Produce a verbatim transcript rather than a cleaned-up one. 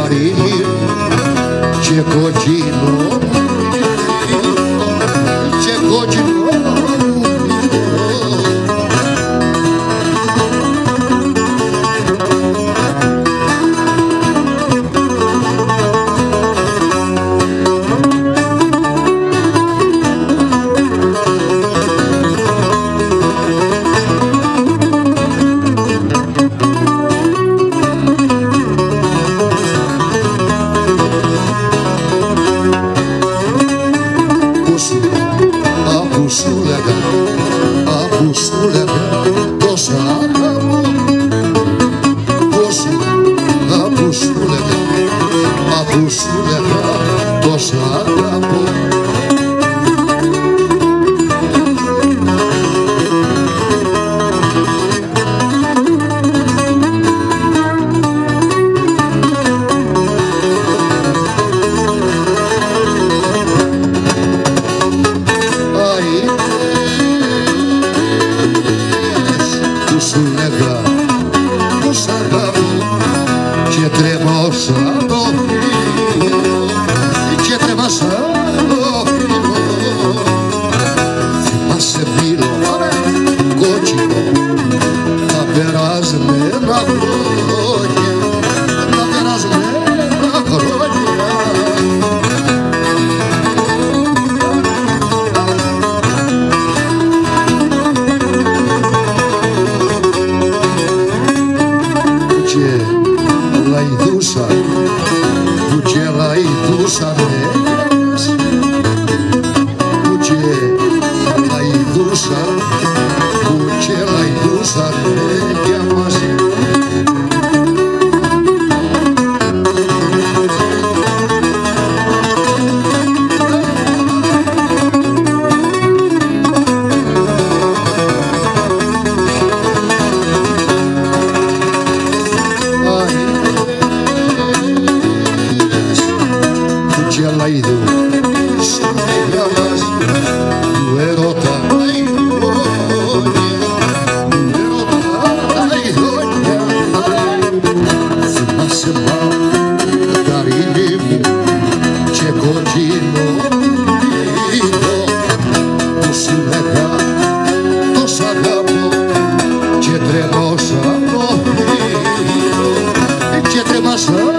καρύδι και κοκκίνο και κόκκινο. Αφού σου λέγα, αφού σου λέγα τόσα αγαπώ, πόσο, αφού σου λέγα, αφού σου λέγα τόσα αγαπώ. Σου λέγα πως αγαπώ και τρέμω σαν το φύλλο και τρέμω σαν το φύλλο. Θυμάσαι φίλο κόκκινο τα περασμένα χρόνια, τα περασμένα χρόνια. Λαϊδούσα, που και λαϊδούσα νέες, που και λαϊδούσα, που και λαϊδούσα νέες μαζί. Λαϊδού στην γαλάζ του έρωτα τα ειδόνια, του έρωτα τα ειδόνια. Θυμάσαι πάω καρύδι μου και κοκκίνο βίνο, που σου λέγα τόσα αγαπώ και τρέμω σαν το φύλλο και τρέμω σαν